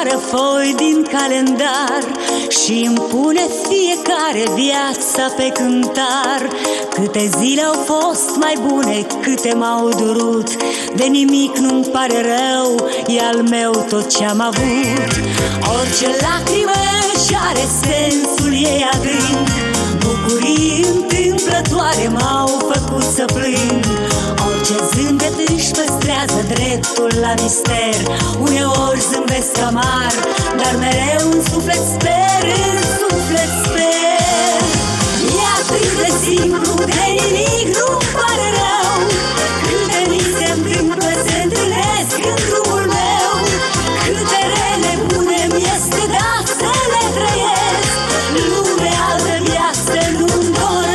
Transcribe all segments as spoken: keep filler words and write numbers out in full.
numără foi din calendar și îmi pune fiecare viața pe cântar. Câte zile au fost mai bune, câte m-au durut, de nimic nu-mi pare rău, e al meu tot ce-am avut. Orice lacrimă și are sensul ei adânc, bucurii întâmplătoare m-au făcut să plâng. Orice zâmbet își păstrează dreptul la mister, uneori zâmbesc amar, dar mereu în suflet sper, în suflet sper. E atât de simplu, de nimic nu-mi pare rău, câte mi se întâmplă se întâlnesc în drumul meu. Câte rele bune mi-este dat să le trăiesc, lume altă viață nu-mi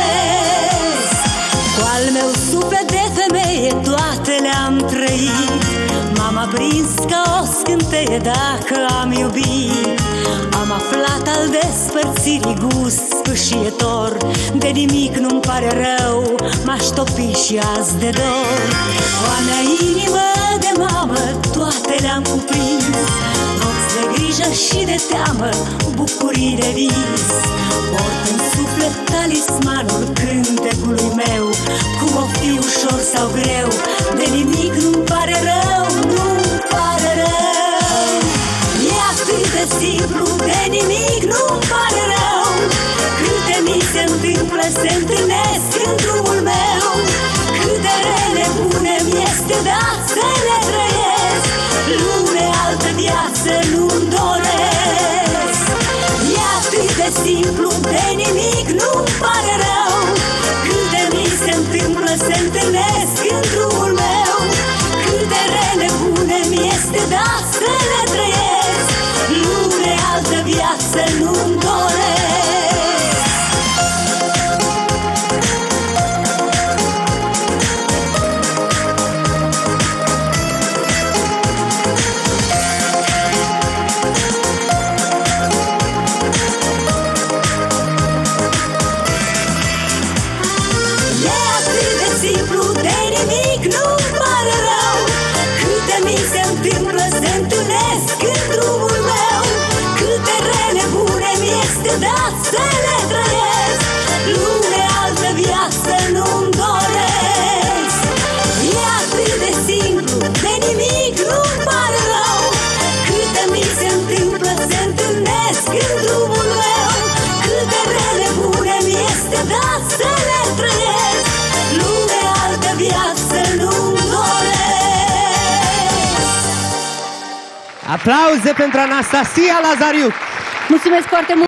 doresc. Cu al meu suflet de femeie toate le-am trăit, m-am aprins ca o scânteie dacă am iubit. Am aflat al despărțirii gust sfâșietor, de nimic nu-mi pare rău, m-aș topi și azi de dor. O a mea inimă de mamă toate le-am cuprins, roți de grijă și de teamă, bucurii de vis. Port în suflet talismanul cântecului meu, cum o fi ușor sau greu, de nimic nu-mi pare rău, nu-mi pare rău. E atât de simplu, de nimic nu-mi pare rău, câte mi se întâmplă se întâlnesc în drumul meu. Câte rele bune mi-este dat să le trăiesc, lume altă viață nu-mi doresc. E atât de simplu, de nimic nu-mi pare rău, câte mi se întâmplă se întâlnesc în drumul meu. Câte rele bune mi-este dat să le trăiesc, lume altă viață nu-mi doresc. Se întâlnesc în drumul meu, câte rele bune mi-este dat să le trăiesc, lume altă viață nu-mi doresc. E atât de simplu, de nimic nu-mi pare rău, câte mi se întâmplă se întâlnesc în drumul meu. Câte rele bune mi-este dat să le trăiesc, lume altă viață nu-mi doresc. Aplauze pentru Anastasia Lazariuc! Mulțumesc foarte mult!